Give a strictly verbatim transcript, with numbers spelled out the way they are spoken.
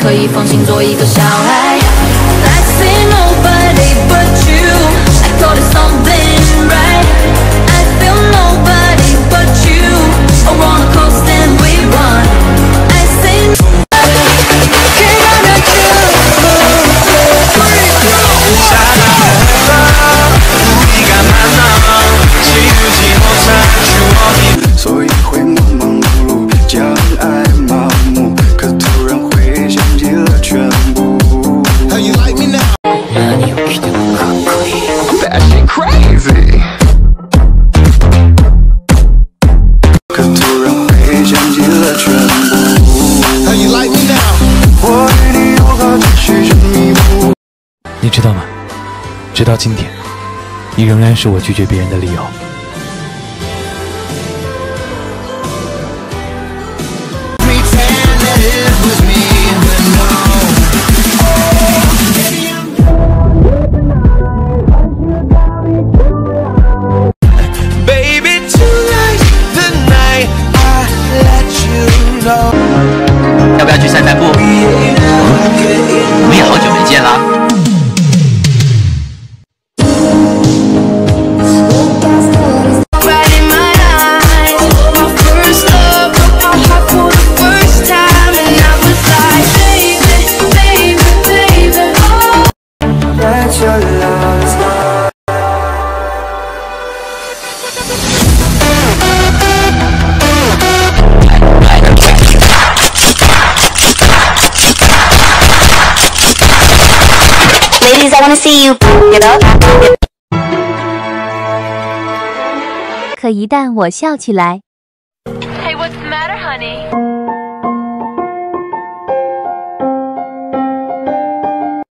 可以放心做一个小孩。I say nobody but you, I call it something right. I feel nobody but you, a roller coaster and we run. I say nobody, can't run at you. 우리가 만나 지우지 못할 추억이 所以会忙忙碌碌将爱麻木可突然会想起了全部 How you like me now? That shit crazy 可突然会想起了全部 How you like me now? 我对你有好几许沉迷不你知道吗？直到今天，你仍然是我拒绝别人的理由。 Baby, tonight's the night I let you know 要不要去散散步？我们也好久没见了。 Ladies, I wanna see you get up. 可一旦我笑起来 Hey, what's the matter, honey?